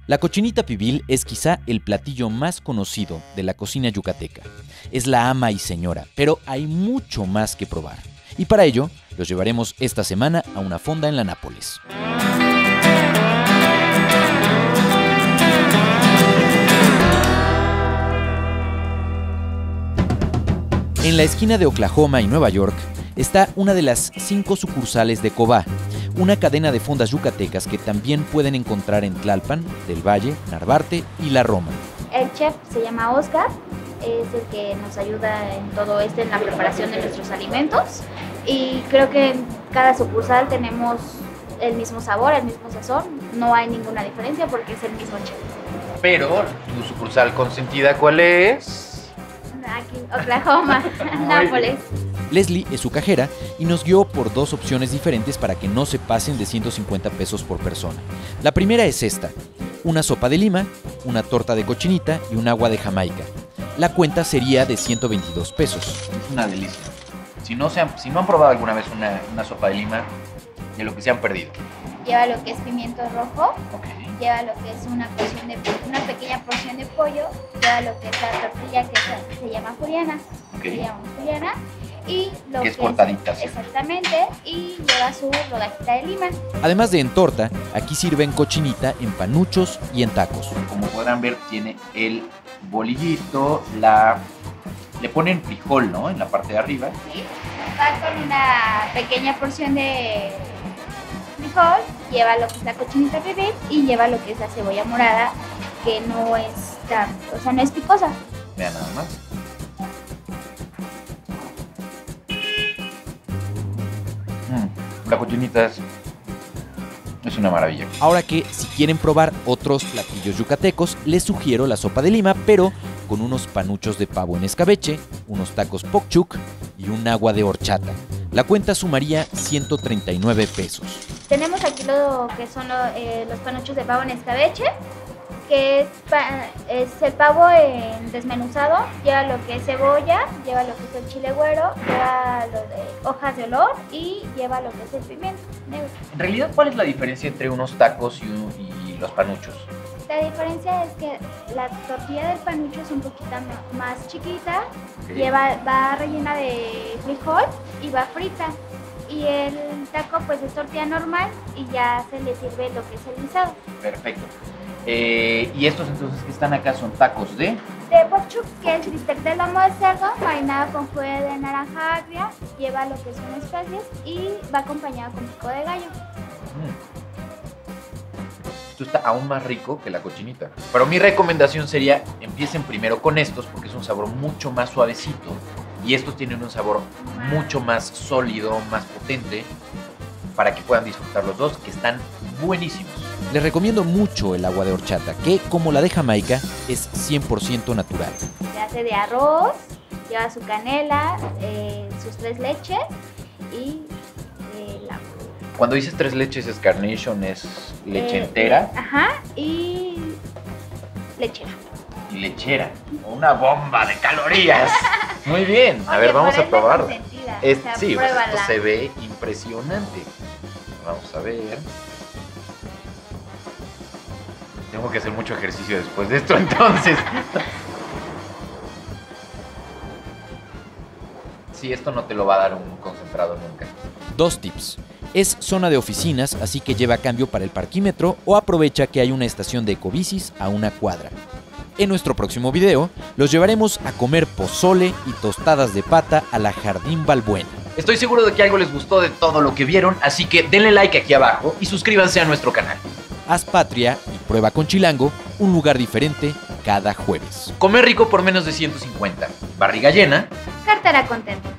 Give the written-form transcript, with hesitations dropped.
La cochinita pibil es quizá el platillo más conocido de la cocina yucateca. Es la ama y señora, pero hay mucho más que probar. Y para ello, los llevaremos esta semana a una fonda en la Nápoles. En la esquina de Oklahoma y Nueva York está una de las 5 sucursales de Cobá, una cadena de fondas yucatecas que también pueden encontrar en Tlalpan, Del Valle, Narvarte y La Roma. El chef se llama Oscar, es el que nos ayuda en todo esto, en la preparación de nuestros alimentos, y creo que en cada sucursal tenemos el mismo sabor, el mismo sazón, no hay ninguna diferencia porque es el mismo chef. Pero, ¿tu sucursal consentida cuál es? Aquí, Oklahoma, Nápoles. Leslie es su cajera y nos guió por 2 opciones diferentes para que no se pasen de 150 pesos por persona. La primera es esta: una sopa de lima, una torta de cochinita y un agua de Jamaica. La cuenta sería de 122 pesos. Es una delicia. Si no han probado alguna vez una sopa de lima, de lo que se han perdido. Lleva lo que es pimiento rojo, Okay. lleva lo que es una pequeña porción de pollo, lleva lo que es la tortilla que se llama juliana, Okay. se llama juliana, y lo Que es cortadita, ¿sí? Exactamente, y lleva su rodajita de lima. Además de en torta, aquí sirven cochinita en panuchos y en tacos. Como podrán ver, tiene el bolillito, le ponen frijol, ¿no? En la parte de arriba. ¿Sí? Va con una pequeña porción de frijol, lleva lo que es la cochinita pibil y lleva lo que es la cebolla morada, que no es no es picosa. Vean nada más. La cochinita es una maravilla. Ahora que, si quieren probar otros platillos yucatecos, les sugiero la sopa de lima, pero con unos panuchos de pavo en escabeche, unos tacos pokchuk y un agua de horchata. La cuenta sumaría 139 pesos. Tenemos aquí lo que son los panuchos de pavo en escabeche, que es el pavo desmenuzado, lleva lo que es cebolla, lleva lo que es el chile güero, lleva lo de hojas de olor y lleva lo que es el pimiento negro. En realidad, ¿cuál es la diferencia entre unos tacos y los panuchos? La diferencia es que la tortilla del panucho es un poquito más chiquita, Okay. va rellena de frijol y va frita. Y el taco pues es tortilla normal y ya se le sirve lo que es el guisado. Perfecto. ¿Y estos entonces que están acá son tacos de? De pokchuk, que es bistec de lomo de cerdo, marinado con jugo de naranja agria, lleva lo que son especies y va acompañado con pico de gallo. Esto está aún más rico que la cochinita. Pero mi recomendación sería, empiecen primero con estos porque es un sabor mucho más suavecito y estos tienen un sabor mucho más sólido, más potente, para que puedan disfrutar los dos, que están buenísimos. Les recomiendo mucho el agua de horchata, que, como la de Jamaica, es 100% natural. Se hace de arroz, lleva su canela, sus 3 leches y el agua. Cuando dices 3 leches, ¿es carnation, es leche entera? Ajá, y lechera. Y lechera. Una bomba de calorías. Muy bien. A ver, vamos a probarla. Sí, pues esto se ve impresionante. Vamos a ver. Tengo que hacer mucho ejercicio después de esto, entonces. Sí, esto no te lo va a dar un concentrado nunca. 2 tips. Es zona de oficinas, así que lleva cambio para el parquímetro o aprovecha que hay una estación de ecobicis a una cuadra. En nuestro próximo video, los llevaremos a comer pozole y tostadas de pata a la Jardín Balbuena. Estoy seguro de que algo les gustó de todo lo que vieron, así que denle like aquí abajo y suscríbanse a nuestro canal. Haz patria y prueba con Chilango, un lugar diferente cada jueves. Comer rico por menos de 150. Barriga llena. Cartera contenta.